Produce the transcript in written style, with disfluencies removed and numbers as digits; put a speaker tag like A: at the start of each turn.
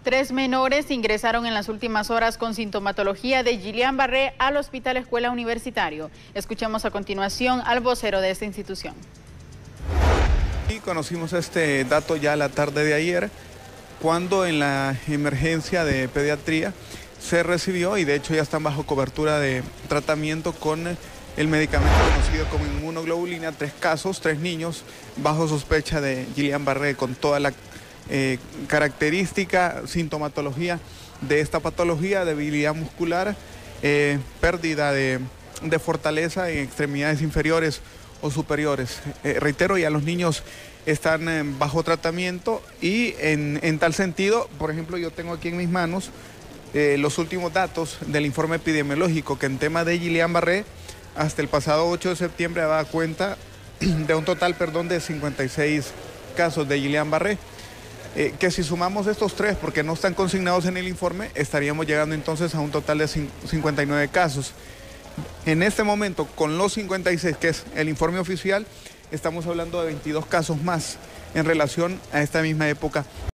A: 3 menores ingresaron en las últimas horas con sintomatología de Guillain-Barré al Hospital Escuela Universitario. Escuchemos a continuación al vocero de esta institución.
B: Y conocimos este dato ya la tarde de ayer, cuando en la emergencia de pediatría se recibió, y de hecho ya están bajo cobertura de tratamiento con el medicamento conocido como inmunoglobulina, 3 casos, 3 niños bajo sospecha de Guillain-Barré con toda la característica, sintomatología de esta patología, debilidad muscular, pérdida de fortaleza en extremidades inferiores o superiores. Reitero, ya los niños están bajo tratamiento y en tal sentido, por ejemplo, yo tengo aquí en mis manos los últimos datos del informe epidemiológico que en tema de Guillain-Barré hasta el pasado 8 de septiembre daba cuenta de un total, de 56 casos de Guillain-Barré. Que si sumamos estos 3, porque no están consignados en el informe, estaríamos llegando entonces a un total de 59 casos. En este momento, con los 56, que es el informe oficial, estamos hablando de 22 casos más en relación a esta misma época